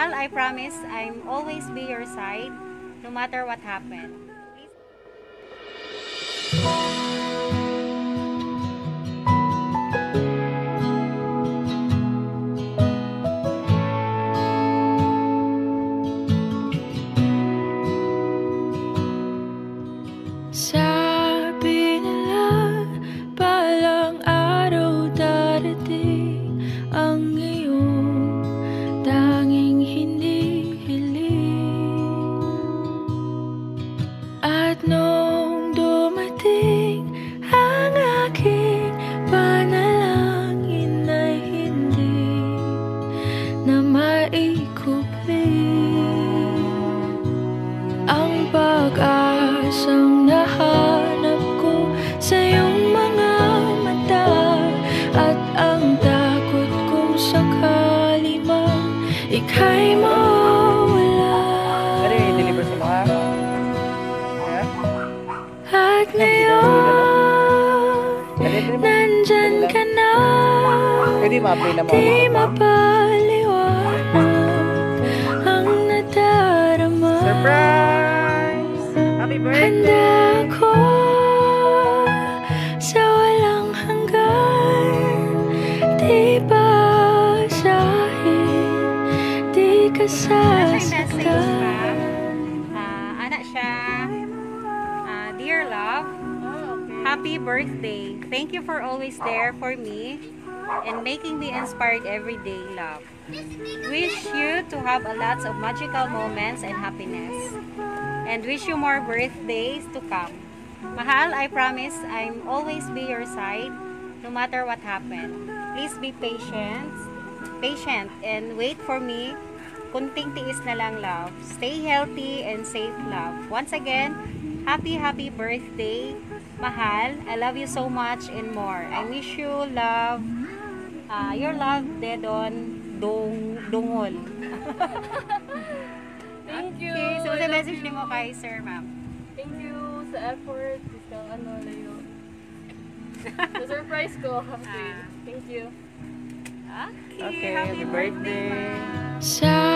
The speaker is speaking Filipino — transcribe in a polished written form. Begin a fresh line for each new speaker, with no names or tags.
Mahal, I promise I'm always be your side, no matter what happened.
Sabi nila, balang araw darating ang iyong tanging hinihiling. At nung dumating ang aking panalangin ay hindi na maikupli ang pag-asang nahanap ko sa iyong mga mata, at ang takot kong sakali man ika'y mawala.
I-deliver sa mga
At ngayon nandyan ka na,
pwede ma-play na
di mapaliwanag ang nadarama.
Surprise! Happy birthday!
Handa ko sa walang hanggan, di basahin, di ka sasaktan.
Anak siya, dear love, happy birthday. Thank you for always there for me and making me inspired every day, love. Wish you to have a lots of magical moments and happiness. And wish you more birthdays to come. Mahal, I promise I'm always be your side, no matter what happened. Please be patient and wait for me. Kunting tiis na lang, love. Stay healthy and safe, love. Once again, happy birthday, Mahal. I love you so much and more. I wish you love, your love, Dedon Dungol.
Thank you.
Okay, so the message ni mo kay sir, ma'am.
Thank you sa effort. Isang layo. Sa surprise ko. Okay. Thank you.
Okay, happy birthday, ma'am.
Sa